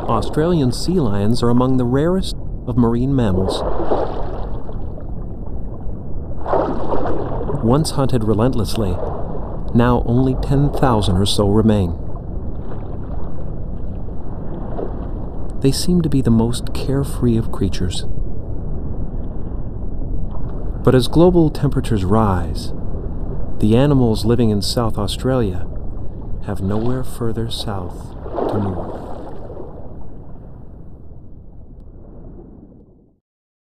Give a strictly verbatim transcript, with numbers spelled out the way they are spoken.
Australian sea lions are among the rarest of marine mammals. Once hunted relentlessly, now only ten thousand or so remain. They seem to be the most carefree of creatures. But as global temperatures rise, the animals living in South Australia have nowhere further south to move.